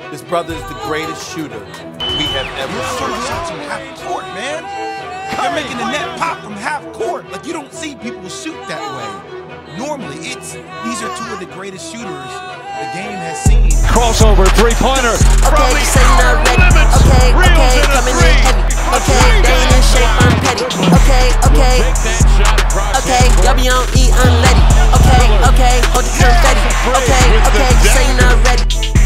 This brother is the greatest shooter we have ever seen. Shots from half court, man. You're making the net pop from half court. Like, you don't see people shoot that way. Normally, these are two of the greatest shooters the game has seen. Crossover, three-pointer. Okay, you say you're not ready. Okay, coming in heavy. Okay, they ain't in shape, I'm petty. Okay, y'all be on E unleaded. Okay, hold the confetti. Okay, you say you're not ready.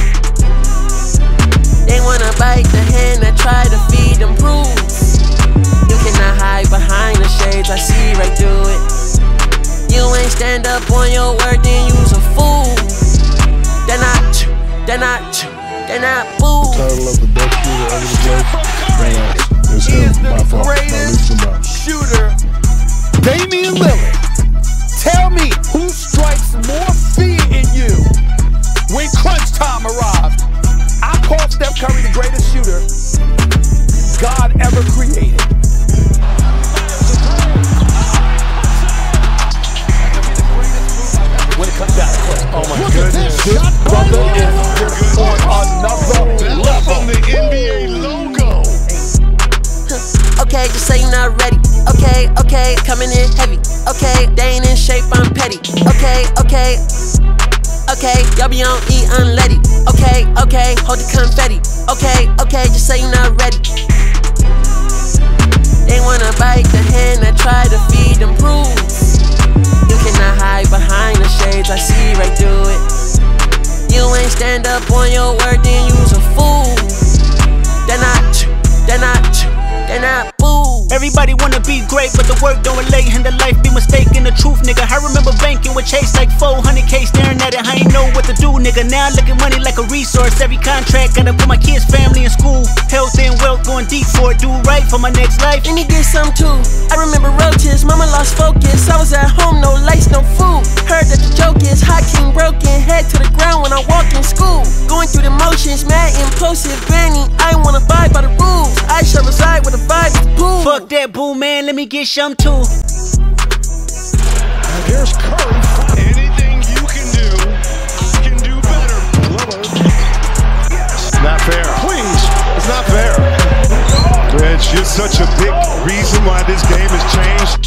They wanna bite the hand that try to feed them proofs. You cannot hide behind the shades, I see right through it. You ain't stand up on your word, then you's a fool. They're not fool. Title of the best shooter ever to play. It's him by far. Greatest shooter. Damian Lillard, tell me who strikes more fear in you when crunch time arrives. I call Steph Curry the greatest shooter God ever created. When it comes down to clutch, oh my goodness, this brother is just on another level. On the NBA logo. Okay, just say you're not ready. Okay, coming in heavy. Okay, they ain't in shape, I'm petty. Okay, y'all be on E unleaded. Okay, hold the confetti. Okay, just say you're not ready. They wanna bite the hand that try to feed them proofs. You cannot hide behind the shades, I see right through it. You ain't stand up on your word, then you's a fool. They're not fool. Everybody wanna be great, but the work don't relate, and the life be mistaken the truth, nigga. I remember banking with Chase like 400K, staring at it, I ain't know what to do, nigga. Now I look at money like a resource. Every contract gotta put my kids' family in school. Health and wealth going deep for it, do right for my next life. And he get some too. I remember roaches, mama lost focus. I was at home, no lights, no food. Heard that the joke is Hakeem broken, head to the ground when I walk in school. Going through the motions, mad impulsive, Granny. I wanna abide by the rules. I shall reside with a vibe is pool. Fuck that boo, man, let me get some too. Here's Curry. Anything you can do, I can do better. Lillard. Yes. Not fair. Please. It's not fair. It's just such a big reason why this game has changed.